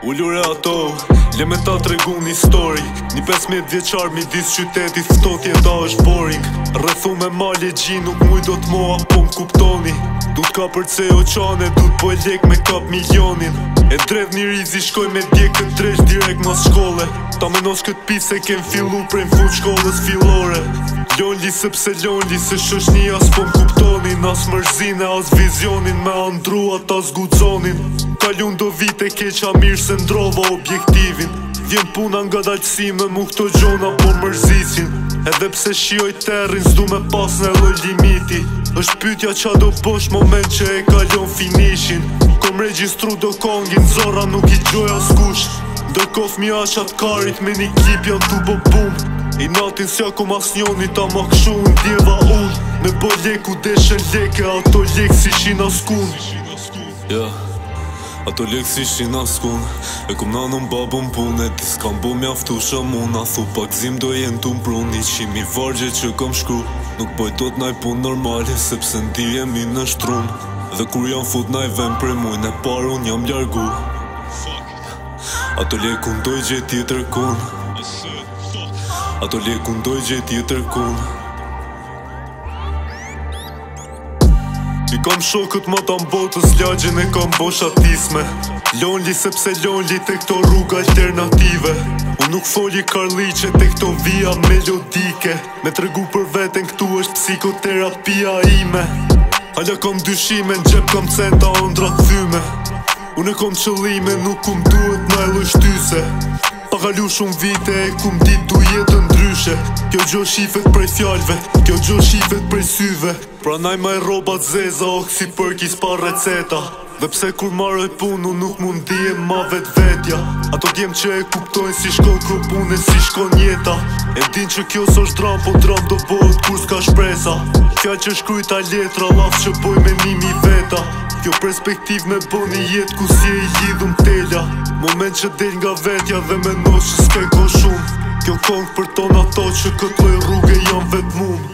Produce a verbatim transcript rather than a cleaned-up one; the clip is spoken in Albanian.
Ullure ato, le me ta tregu një story. Një pesmet vjeqar midis qytetit ftot jeta është boring. Rrethu me mali gji nuk muj do t'moa po m'kuptoni. Du t'ka përce oqane, du t'po e lek me kap milionin. E drev një rizi shkoj me djek kët dresh direkt mas shkolle. Ta menos kët pi se kem fillu prej m'fut shkollës fillore. Lonli sepse lonli se shoshni as po m'kuptonin. As mërzine as vizionin me andru ata zguzonin. Kalun do vite keqa mirë se ndrova objektivin. Vjen puna nga dalësi me mu këto gjona po mërzisin. Edhe pse shioj terrin s'du me pas në loj limiti. Është pytja qa do bosh moment që e kalon finishin. Kom regjistru do kongin, zora nuk i gjoj as kush. Do kof mi ashat karit me një klip janë tu bo bum. I natin s'ja kom as njoni ta ma këshu në djeva unë. Me bo leku deshen leke, ato lek si shin as kun. Yeah. Ato lek si shin as kun. E kum nanën babën pune, ti s'kam bo mjaftu shamuna. Thu pak zim do jen t'u mprun, një qimi vargje që kam shkru. Nuk boj do t'naj pun normale, sepse ndi jemi në shtrun. Dhe kur jam fut naj ven prej mujnë e par unë jam ljargu. Ato lek unë doj gje tjetër kun. Ato lek unë doj gje tjetër kun. I kam shokët ma ta mbotës, lagjën e kam bosh atisme. Lonli sepse lonli te këto rrug alternative. Unë nuk foli karliqe te këto via melodike. Me tregu për veten këtu është psikoterapia ime. Hala kam dyshime, në gjep kam centa ondra thyme. Unë e kom qëllime, nuk kum duhet na e lështyse. Pa kalu shumë vite e kum dit du jetën ndryshe. Kjo gjo shifet prej fjallve, kjo gjo shifet prej syve. Pra naj maj robat zeza, ok si përkis pa receta. Dhe pse kur marroj punu nuk mund dijem ma vet vetja. Ato djem që e kuptojnë si shkon kropune, si shkon jeta. E din që kjo s'osht dram, po dram do bohet kur s'ka shpresa. Fjall që shkrujta letra, laf që boj me nimi veta. Kjo perspektiv me bo një jet ku si e i lidhum telja. Moment që del nga vetja dhe me nos që s'ke ko shumë. Kjo kong për ton ato që këtë loj rrugë jam vet mum.